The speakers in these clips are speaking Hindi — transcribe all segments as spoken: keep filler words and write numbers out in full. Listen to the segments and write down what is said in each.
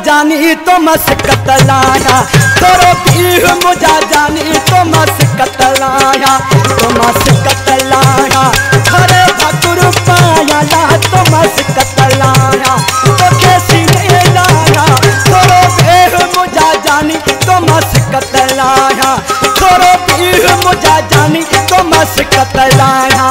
जानी तो मस्कत लाया, थोड़ो पीर मुझा जानी तो मस्कत लाया, तो मस्कत लाया, हरे भकुर पाया ला तो मस्कत लाया, तो कैसी ले लाया, थोड़ो पीर मुझा जानी तो मस्कत लाया, थोड़ो पीर मुझा जानी तो मस्कत लाया।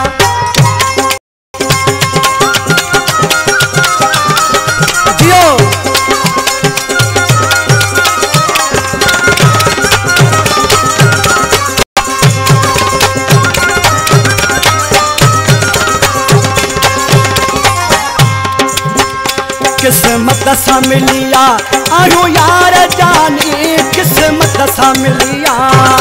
किस्मत सा मिलिया आयो यार जानी, किस्मत सा मिलिया,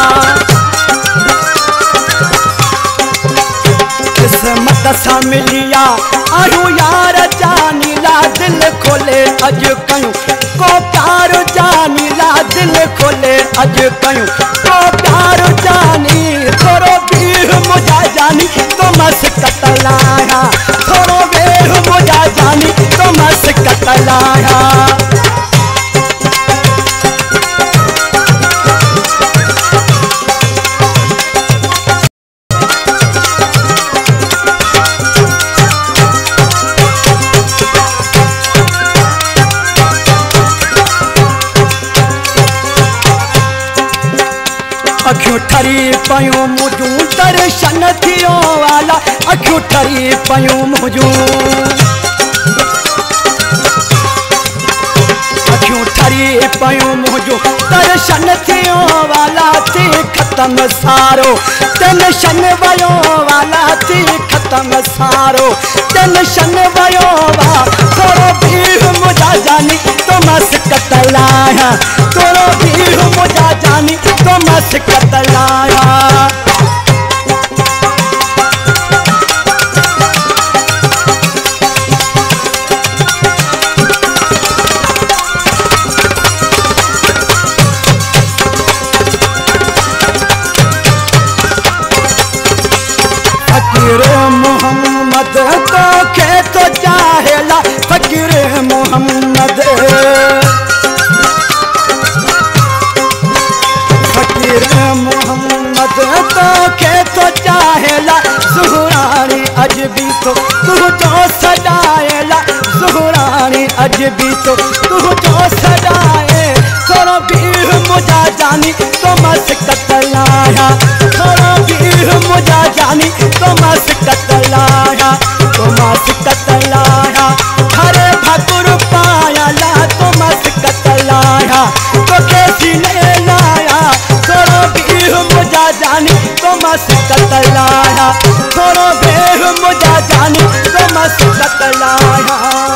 किस्मत सा मिलिया आयो यार जानी, ला दिल खोले अज कयूं को प्यार जानी, ला दिल खोले अज कयूं को प्यार जानी, थोड़ो बीर मुझा जानी तो मस्कत लाया, थोड़ो बीर मुझा जानी तो मस्कत लाया। अखियूं ठरी पयूं मुझूं दर्शन थियो वाला, अखियूं ठरी पयूं मुझूं, अखियूं ठरी पयूं मुझूं दर्शन थियो वाला, थी खत्म सारो टेंशन वयो वाला, थी खत्म सारो टेंशन वयो वा, थोड़ो बीर मुझा जानी तो मस्कत लाया, थोड़ो बीर मुझा जानी तो मस्कत लाया। फकीर मोहम्मद तो के तो चाहेला, फकीर मोहम्मद, फकीर मोहम्मद तो के तो चाहेला, ज़ुहरानी अज भी तो तू जो सजाएला, ज़ुहरानी अज भी तो तू जो सजाए, थोड़ो बीर मुझा जानी तो मस्कत लाया, थोड़ो बीर मुझा जानी तो मस्कत लाया, तो मस्कत लाया, हरे भकुर पाया ला तो मस्कत लाया, तो कैसी ले लाया, थोड़ो बीर मुझा जानी तो मस्कत लाया, थोड़ो बीर मुझा जानी तो मस्कत लाया।